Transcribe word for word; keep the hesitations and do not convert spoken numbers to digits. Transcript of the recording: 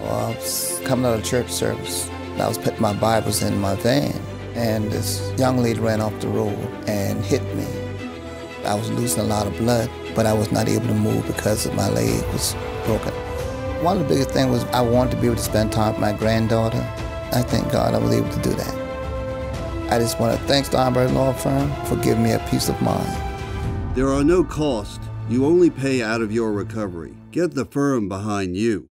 Well, I was coming out of church service. I was putting my Bibles in my van, and this young lady ran off the road and hit me. I was losing a lot of blood, but I was not able to move because my leg was broken. One of the biggest things was I wanted to be able to spend time with my granddaughter. I thank God I was able to do that. I just want to thank Steinberg Law Firm for giving me a peace of mind. There are no costs. You only pay out of your recovery. Get the firm behind you.